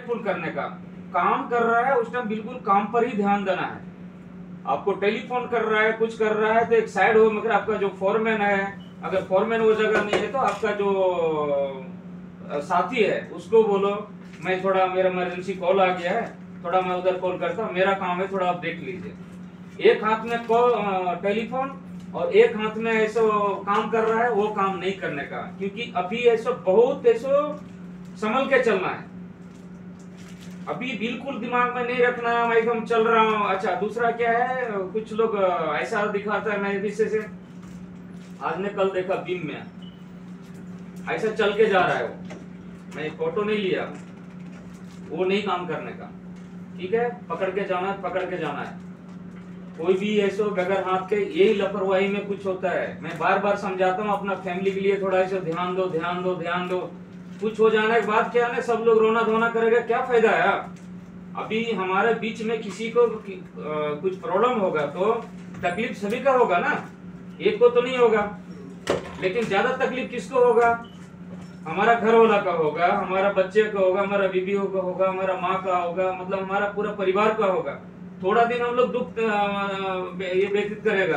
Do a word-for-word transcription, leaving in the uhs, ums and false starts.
Respectful करने का। काम कर रहा है उस टाइम बिल्कुल काम पर ही ध्यान देना है। आपको टेलीफोन कर रहा है, कुछ कर रहा है तो एक साइड हो, मगर आपका जो फोरमैन है, अगर फोरमैन वो जगह नहीं है तो आपका जो साथी है उसको बोलो मैं थोड़ा, मेरा इमरजेंसी कॉल आ गया है, थोड़ा मैं उधर कॉल करता हूँ, मेरा काम है, थोड़ा आप देख लीजिए। एक हाथ में कॉल टेलीफोन और एक हाथ में ऐसा काम कर रहा है, वो काम नहीं करने का। क्योंकि अभी ऐसा बहुत ऐसा संभल के चलना है, अभी बिल्कुल दिमाग में नहीं रखना मैं एकदम चल रहा हूँ। अच्छा दूसरा क्या है, कुछ लोग ऐसा दिखाता है, मैं पीछे से आज ने कल देखा बीम में ऐसा चल के जा रहा है, वो मैं फोटो नहीं लिया, वो नहीं काम करने का। ठीक है, पकड़ के जाना है, पकड़ के जाना है। कोई भी ऐसा बगैर हाथ के, यही लापरवाही में कुछ होता है। मैं बार बार समझाता हूँ अपना फैमिली के लिए थोड़ा ऐसा ध्यान दो, ध्यान दो, ध्यान दो। कुछ हो जाने के बाद क्या है, सब लोग रोना धोना करेगा, क्या फायदा है। अभी हमारे बीच में किसी को कुछ प्रॉब्लम होगा तो तकलीफ सभी का होगा ना, एक को तो नहीं होगा। लेकिन ज्यादा तकलीफ किसको होगा, हमारा घर वाला का होगा, हमारा बच्चे का होगा, हमारा बीवियों का होगा, हमारा माँ का होगा, मतलब हमारा पूरा परिवार का होगा। थोड़ा दिन हम लोग दुख ये व्यतीत करेगा।